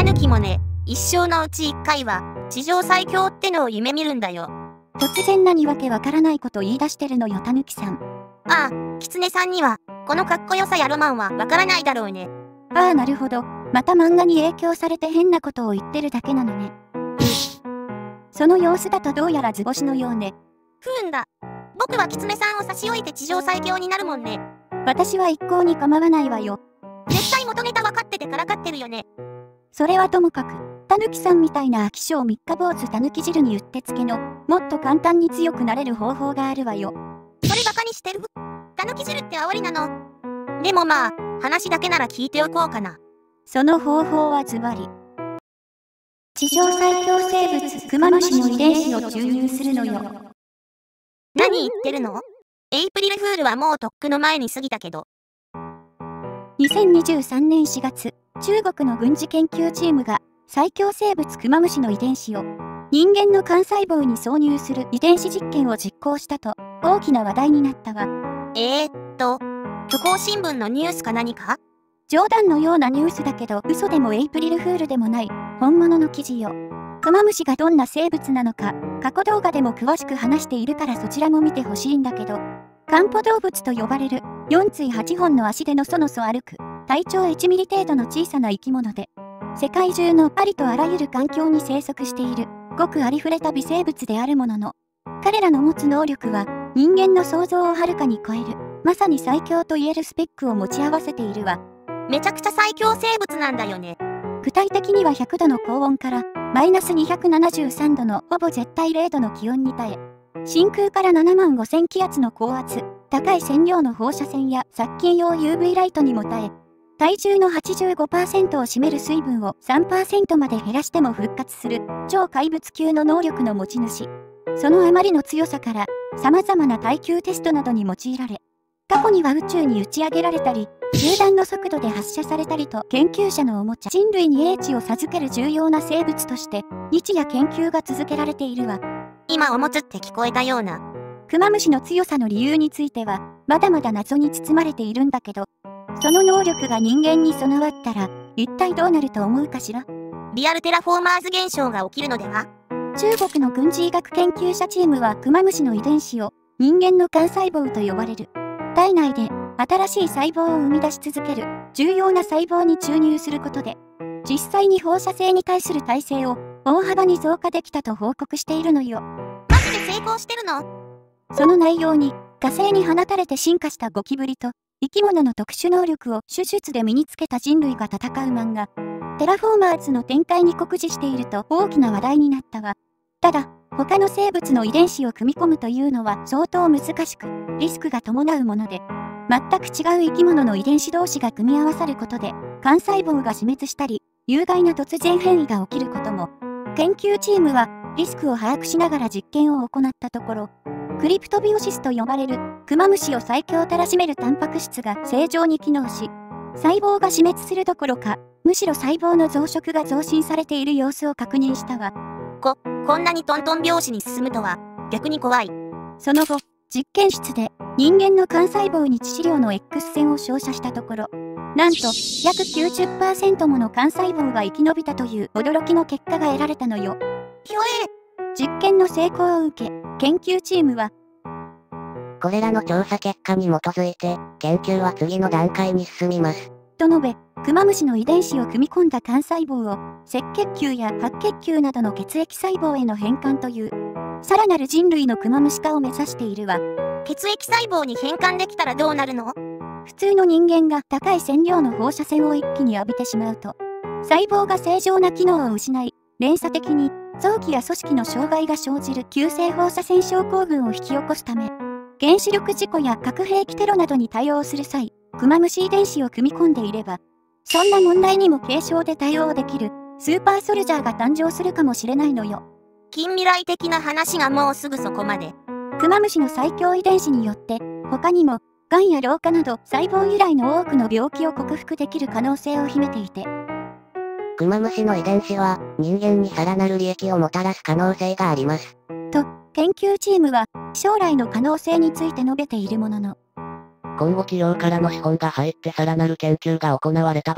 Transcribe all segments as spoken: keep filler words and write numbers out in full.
ヌキもね、一生のうち一回は、地上最強ってのを夢見るんだよ。 突然何わけわからないこと言い出してるのよ、たぬきさん。 ああ、キツネさんには、このかっこよさやロマンはわからないだろうね。 ああ、なるほど。また漫画に影響されて変なことを言ってるだけなのね。その様子だとどうやら図星のようね。 不運だ。僕はキツネさんを差し置いて地上最強になるもんね。 私は一向に構わないわよ。 絶対元ネタ分かっててからかってるよね。 それはともかく、たぬきさんみたいな飽き性三日坊主たぬき汁にうってつけの、もっと簡単に強くなれる方法があるわよ。 それバカにしてる？たぬき汁って煽りなの？でもまあ、話だけなら聞いておこうかな。 その方法はズバリ。地上最強生物クマムシの遺伝子を注入するのよ。 何言ってるの？エイプリルフールはもうとっくの前に過ぎたけど。 にせんにじゅうさんねんしがつ、中国の軍事研究チームが最強生物クマムシの遺伝子を人間の幹細胞に挿入する遺伝子実験を実行したと大きな話題になったわ。 えー、っと、虚構新聞のニュースか何か？ 冗談のようなニュースだけど嘘でもエイプリルフールでもない本物の記事よ。クマムシがどんな生物なのか過去動画でも詳しく話しているからそちらも見てほしいんだけど、漢方動物と呼ばれるよん対はちほんの足でのそのそ歩く体長いちミリ程度の小さな生き物で、世界中のありとあらゆる環境に生息しているごくありふれた微生物であるものの、彼らの持つ能力は人間の想像をはるかに超えるまさに最強と言えるスペックを持ち合わせているわ。 めちゃくちゃ最強生物なんだよね。 具体的にはひゃくどの高温からマイナスにひゃくななじゅうさんどのほぼ絶対れいどの気温に耐え、真空からななまんごせん気圧の高圧、高い線量の放射線や殺菌用 ユーブイ ライトにも耐え、体重の はちじゅうごパーセント を占める水分を さんパーセント まで減らしても復活する超怪物級の能力の持ち主。そのあまりの強さから様々な耐久テストなどに用いられ、過去には宇宙に打ち上げられたり、銃弾の速度で発射されたりと研究者のおもちゃ人類に英知を授ける重要な生物として日夜研究が続けられているわ。 今おもつって聞こえたような。 クマムシの強さの理由についてはまだまだ謎に包まれているんだけど、その能力が人間に備わったら一体どうなると思うかしら。 リアルテラフォーマーズ現象が起きるのでは？ 中国の軍事医学研究者チームはクマムシの遺伝子を人間の幹細胞と呼ばれる体内で新しい細胞を生み出し続ける重要な細胞に注入することで、実際に放射性に対する耐性を大幅に増加できたと報告しているのよ。 マジで成功してるの？ その内容に火星に放たれて進化したゴキブリと生き物の特殊能力を手術で身につけた人類が戦う漫画、テラフォーマーズの展開に酷似していると大きな話題になったわ。ただ、他の生物の遺伝子を組み込むというのは相当難しく、リスクが伴うもので、全く違う生き物の遺伝子同士が組み合わさることで、幹細胞が死滅したり、有害な突然変異が起きることも。研究チームは、リスクを把握しながら実験を行ったところ、クリプトビオシスと呼ばれる、クマムシを最強たらしめるタンパク質が正常に機能し、細胞が死滅するどころか、むしろ細胞の増殖が増進されている様子を確認したわ。 こ、こんなにトントン拍子に進むとは、逆に怖い。 その後、実験室で人間の幹細胞に致死量の X 線を照射したところ、なんと約 きゅうじゅっパーセント もの幹細胞が生き延びたという驚きの結果が得られたのよ。 ひょえ実験の成功を受け、研究チームは、 これらの調査結果に基づいて、研究は次の段階に進みます。 と述べ、クマムシの遺伝子を組み込んだ幹細胞を、赤血球や白血球などの血液細胞への変換という、さらなる人類のクマムシ化を目指しているわ。 血液細胞に変換できたらどうなるの？ 普通の人間が高い線量の放射線を一気に浴びてしまうと、細胞が正常な機能を失い、連鎖的に臓器や組織の障害が生じる急性放射線症候群を引き起こすため、原子力事故や核兵器テロなどに対応する際、クマムシ遺伝子を組み込んでいれば、そんな問題にも軽症で対応できるスーパーソルジャーが誕生するかもしれないのよ。 近未来的な話がもうすぐそこまで。 クマムシの最強遺伝子によって、他にも、がんや老化など細胞由来の多くの病気を克服できる可能性を秘めていて、 クマムシの遺伝子は人間にさらなる利益をもたらす可能性があります。 と、研究チームは将来の可能性について述べているものの、 今後企業からの資本が入ってさらなる研究が行われた場合、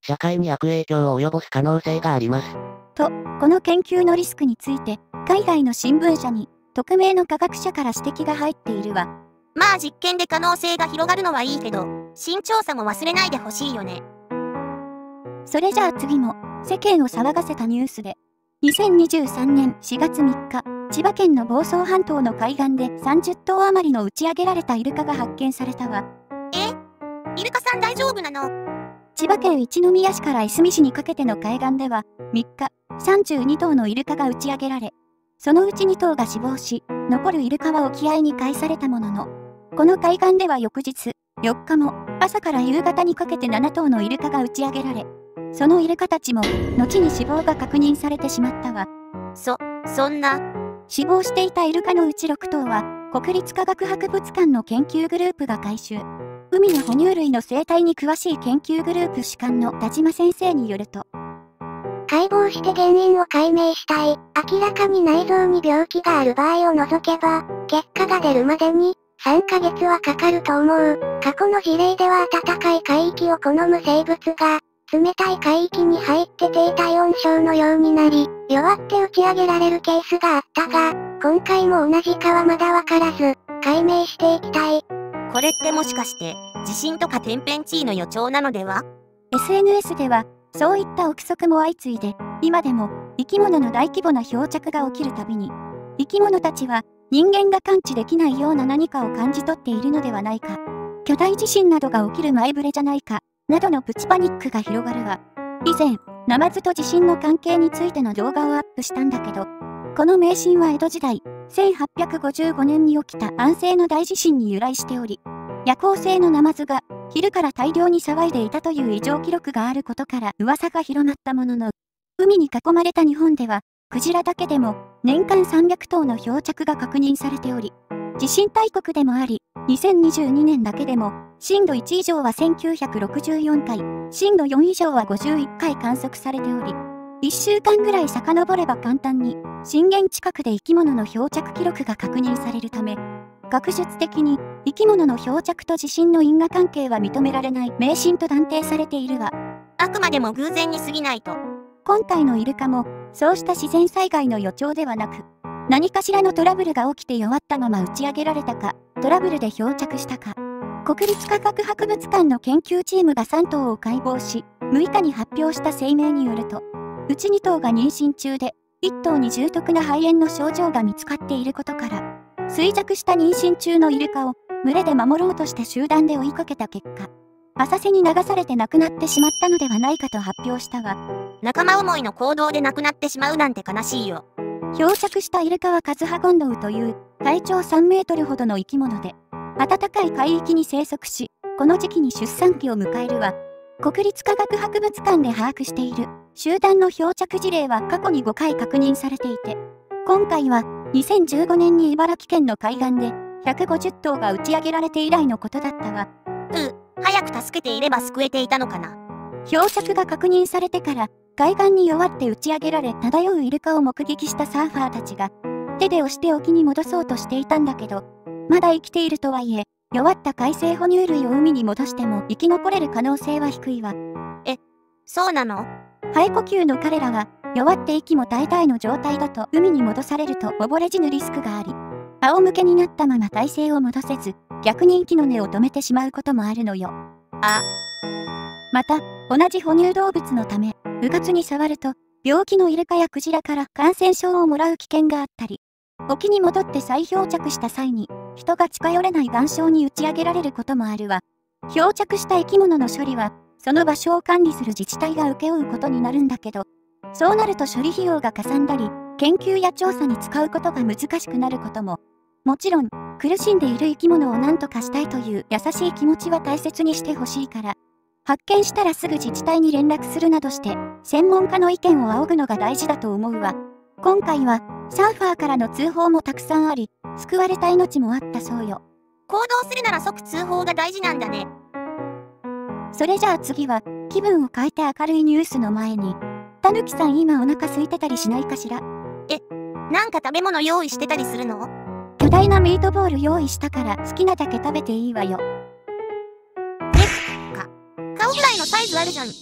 社会に悪影響を及ぼす可能性があります。 と、この研究のリスクについて、海外の新聞社に、匿名の科学者から指摘が入っているわ。 まあ実験で可能性が広がるのはいいけど、新調査も忘れないでほしいよね。 それじゃあ次も、世間を騒がせたニュースで、にせんにじゅうさんねんしがつみっか、千葉県の房総半島の海岸でさんじゅっとう余りの打ち上げられたイルカが発見されたわ。 え？イルカさん大丈夫なの？ 千葉県一宮市からいすみ市にかけての海岸では、みっか、さんじゅうにとうのイルカが打ち上げられ、そのうちにとうが死亡し、残るイルカは沖合に返されたものの、この海岸では翌日、よっかも、朝から夕方にかけてななとうのイルカが打ち上げられ、そのイルカたちも、後に死亡が確認されてしまったわ。 そ、そんな。 死亡していたイルカのうちろくとうは、国立科学博物館の研究グループが回収。海の哺乳類の生態に詳しい研究グループ主幹の田島先生によると、 解剖して原因を解明したい。明らかに内臓に病気がある場合を除けば、結果が出るまでにさんかげつはかかると思う。過去の事例では暖かい海域を好む生物が、冷たい海域に入って低体温症のようになり、弱って打ち上げられるケースがあったが、今回も同じかはまだわからず、解明していきたい。 これってもしかして、地震とか天変地異の予兆なのでは？ エスエヌエス では、そういった憶測も相次いで、今でも生き物の大規模な漂着が起きるたびに、生き物たちは人間が感知できないような何かを感じ取っているのではないか、巨大地震などが起きる前触れじゃないか、などのプチパニックが広がるわ。以前、ナマズと地震の関係についての動画をアップしたんだけど、この迷信は江戸時代、せんはっぴゃくごじゅうごねんに起きた安政の大地震に由来しており、夜行性のナマズが昼から大量に騒いでいたという異常記録があることから噂が広まったものの、海に囲まれた日本では、クジラだけでも年間さんびゃくとうの漂着が確認されており、地震大国でもあり、にせんにじゅうにねんだけでも、震度いち以上はせんきゅうひゃくろくじゅうよんかい、震度よん以上はごじゅういっかい観測されており、いっしゅうかんぐらい遡れば簡単に、震源近くで生き物の漂着記録が確認されるため、学術的に生き物の漂着と地震の因果関係は認められない迷信と断定されているわ。 あくまでも偶然に過ぎないと。 今回のイルカも、そうした自然災害の予兆ではなく、何かしらのトラブルが起きて弱ったまま打ち上げられたか、トラブルで漂着したか。国立科学博物館の研究チームがさんとうを解剖し、むいかに発表した声明によると、うちにとうが妊娠中で、いっとうに重篤な肺炎の症状が見つかっていることから、衰弱した妊娠中のイルカを群れで守ろうとして集団で追いかけた結果、浅瀬に流されて亡くなってしまったのではないかと発表したわ。 仲間思いの行動で亡くなってしまうなんて悲しいよ。 漂着したイルカはカズハゴンドウという体長さんメートルほどの生き物で、暖かい海域に生息し、この時期に出産期を迎えるわ。国立科学博物館で把握している集団の漂着事例は過去にごかい確認されていて、今回はにせんじゅうごねんに茨城県の海岸でひゃくごじゅっとうが打ち上げられて以来のことだったわ。 う、早く助けていれば救えていたのかな。 漂着が確認されてから海岸に弱って打ち上げられ漂うイルカを目撃したサーファーたちが手で押して沖に戻そうとしていたんだけど、まだ生きているとはいえ、弱った海生哺乳類を海に戻しても生き残れる可能性は低いわ。 え、そうなの？ 肺呼吸の彼らは弱って息も絶え絶えの状態だと海に戻されると溺れ死ぬリスクがあり、仰向けになったまま体勢を戻せず、逆に息の根を止めてしまうこともあるのよ。 あ。 また、同じ哺乳動物のため、うかつに触ると、病気のイルカやクジラから感染症をもらう危険があったり、沖に戻って再漂着した際に、人が近寄れない岩礁に打ち上げられることもあるわ。漂着した生き物の処理は、その場所を管理する自治体が請け負うことになるんだけど、そうなると処理費用がかさんだり、研究や調査に使うことが難しくなることも、もちろん、苦しんでいる生き物を何とかしたいという優しい気持ちは大切にしてほしいから、発見したらすぐ自治体に連絡するなどして、専門家の意見を仰ぐのが大事だと思うわ。今回は、サーファーからの通報もたくさんあり、救われた命もあったそうよ。 行動するなら即通報が大事なんだね。 それじゃあ次は、気分を変えて明るいニュースの前に、たぬきさん今お腹空いてたりしないかしら？ え、なんか食べ物用意してたりするの？ 巨大なミートボール用意したから好きなだけ食べていいわよ。 顔ぐらいのサイズあるじゃん。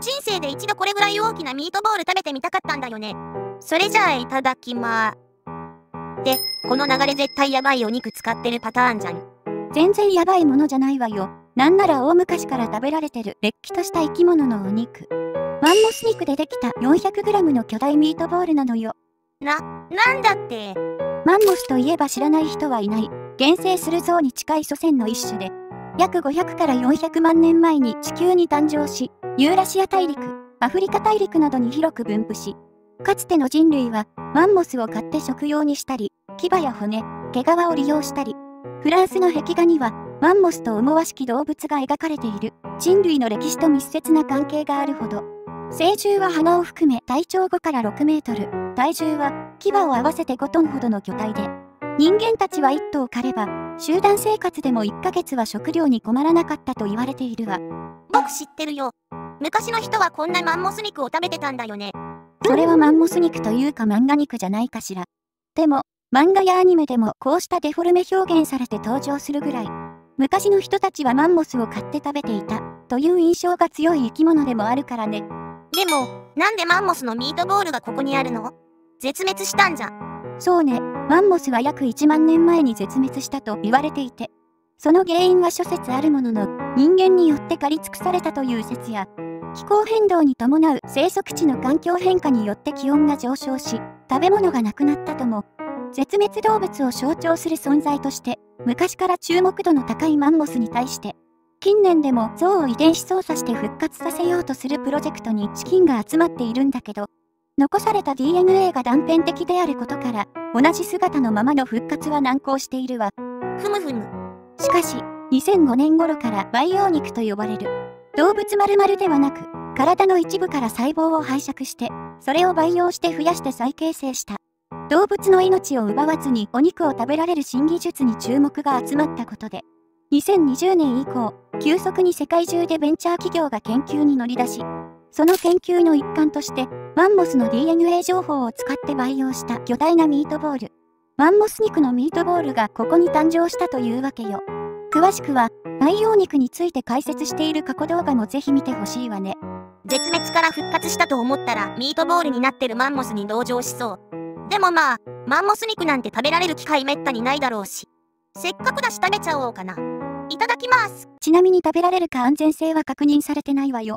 人生で一度これぐらい大きなミートボール食べてみたかったんだよね。それじゃあいただきまー。で、この流れ絶対やばいお肉使ってるパターンじゃん。 全然やばいものじゃないわよ。なんなら大昔から食べられてるれっきとした生き物のお肉。マンモス肉でできた よんひゃくグラム の巨大ミートボールなのよ。 な、なんだって。 マンモスといえば知らない人はいない。原生する象に近い祖先の一種で、約ごひゃくからよんひゃくまんねんまえに地球に誕生し、ユーラシア大陸、アフリカ大陸などに広く分布し、かつての人類はマンモスを買って食用にしたり、牙や骨、毛皮を利用したり、フランスの壁画にはマンモスと思わしき動物が描かれている人類の歴史と密接な関係があるほど、成獣は鼻を含め体長ごからろくメートル、体重は牙を合わせてごトンほどの巨体で、人間たちはいっ頭狩れば、集団生活でもいっかげつは食料に困らなかったと言われているわ。 僕知ってるよ。昔の人はこんなマンモス肉を食べてたんだよね。 それはマンモス肉というか漫画肉じゃないかしら。でも、漫画やアニメでもこうしたデフォルメ表現されて登場するぐらい、昔の人たちはマンモスを買って食べていたという印象が強い生き物でもあるからね。 でも、なんでマンモスのミートボールがここにあるの？絶滅したんじゃん。 そうね、マンモスは約いちまんねんまえに絶滅したと言われていて、その原因は諸説あるものの、人間によって狩り尽くされたという説や、気候変動に伴う生息地の環境変化によって気温が上昇し、食べ物がなくなったとも、絶滅動物を象徴する存在として、昔から注目度の高いマンモスに対して、近年でも象を遺伝子操作して復活させようとするプロジェクトに資金が集まっているんだけど、残された ディーエヌエー が断片的であることから、同じ姿のままの復活は難航しているわ。 ふむふむ。 しかし、にせんごねん頃から培養肉と呼ばれる、動物丸々ではなく、体の一部から細胞を拝借して、それを培養して増やして再形成した。動物の命を奪わずにお肉を食べられる新技術に注目が集まったことで、にせんにじゅうねん以降、急速に世界中でベンチャー企業が研究に乗り出し、その研究の一環として、マンモスの ディーエヌエー 情報を使って培養した巨大なミートボール。マンモス肉のミートボールがここに誕生したというわけよ。詳しくは、培養肉について解説している過去動画もぜひ見てほしいわね。 絶滅から復活したと思ったらミートボールになってるマンモスに同情しそう。でもまあ、マンモス肉なんて食べられる機会めったにないだろうし。せっかくだし食べちゃおうかな。いただきます。 ちなみに食べられるか安全性は確認されてないわよ。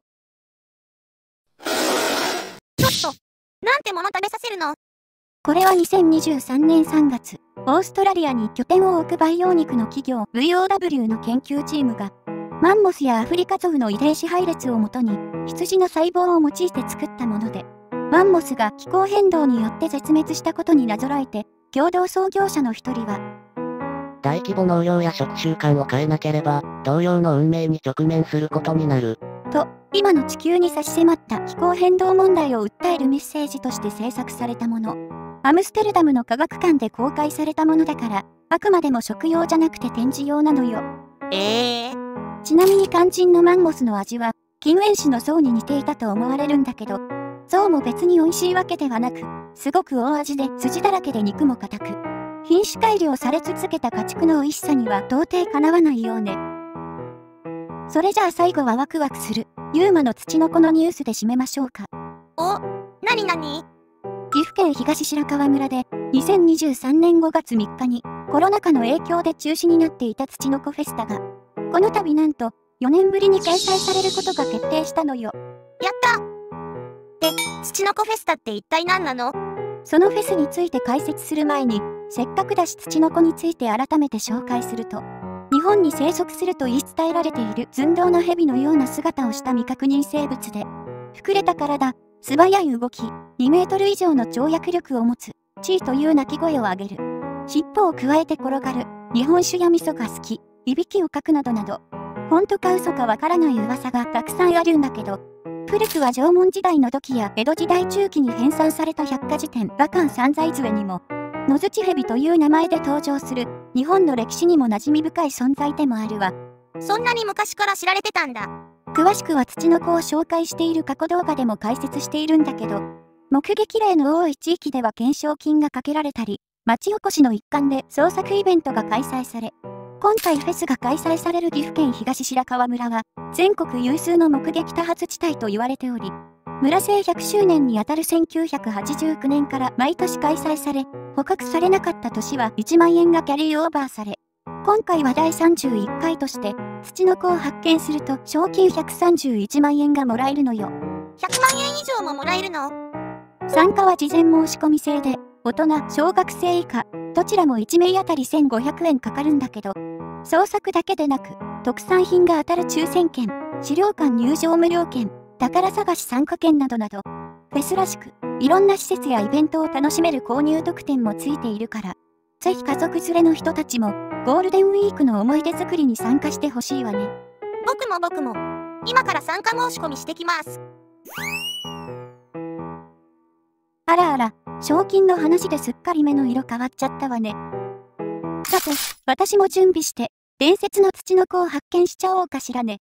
ちょっと、なんてもの食べさせるの？ これはにせんにじゅうさんねんさんがつ、オーストラリアに拠点を置く培養肉の企業 ブイオーダブリュー の研究チームが、マンモスやアフリカゾウの遺伝子配列をもとに、羊の細胞を用いて作ったもので、マンモスが気候変動によって絶滅したことになぞらえて、共同創業者の一人は、 大規模農業や食習慣を変えなければ、同様の運命に直面することになる。 と、今の地球に差し迫った気候変動問題を訴えるメッセージとして制作されたもの。アムステルダムの科学館で公開されたものだから、あくまでも食用じゃなくて展示用なのよ。 えー。 ちなみに肝心のマンモスの味は、近縁種の象に似ていたと思われるんだけど、象も別に美味しいわけではなく、すごく大味で筋だらけで肉も硬く、品種改良され続けた家畜の美味しさには到底かなわないようね。それじゃあ最後はワクワクする、ユーマのツチノコのニュースで締めましょうか。 お、なになに？ 岐阜県東白川村で、にせんにじゅうさんねんごがつみっかに、コロナ禍の影響で中止になっていたツチノコフェスタが、この度なんと、よねんぶりに開催されることが決定したのよ。 やった！で、ツチノコフェスタって一体何なの？ そのフェスについて解説する前に、せっかくだしツチノコについて改めて紹介すると、日本に生息すると言い伝えられている寸胴の蛇のような姿をした未確認生物で、膨れた体、素早い動き、にメートル以上の跳躍力を持つ、チーという鳴き声を上げる。尻尾をくわえて転がる、日本酒や味噌が好き、いびきをかくなどなど、本当か嘘かわからない噂がたくさんあるんだけど、古くは縄文時代の土器や江戸時代中期に編纂された百科事典羅漢三在図にも、野槌蛇という名前で登場する、日本の歴史にも馴染み深い存在でもあるわ。 そんなに昔から知られてたんだ。 詳しくはツチノコを紹介している過去動画でも解説しているんだけど、目撃例の多い地域では懸賞金がかけられたり、町おこしの一環で創作イベントが開催され、 今回フェスが開催される岐阜県東白川村は、全国有数の目撃多発地帯と言われており、村制ひゃくしゅうねんにあたるせんきゅうひゃくはちじゅうきゅうねんから毎年開催され、捕獲されなかった年はいちまんえんがキャリーオーバーされ、今回はだいさんじゅういっかいとして、ツチノコを発見すると賞金ひゃくさんじゅういちまんえんがもらえるのよ。 ひゃくまんえん以上ももらえるの？ 参加は事前申し込み制で、大人、小学生以下、どちらもいちめいあたりせんごひゃくえんかかるんだけど、捜索だけでなく、特産品が当たる抽選券、資料館入場無料券、宝探し参加券などなど、フェスらしく、いろんな施設やイベントを楽しめる購入特典もついているから、ぜひ家族連れの人たちも、ゴールデンウィークの思い出作りに参加してほしいわね。 僕も僕も、今から参加申し込みしてきます。 あらあら、賞金の話ですっかり目の色変わっちゃったわね。さて、私も準備して、伝説のツチノコを発見しちゃおうかしらね。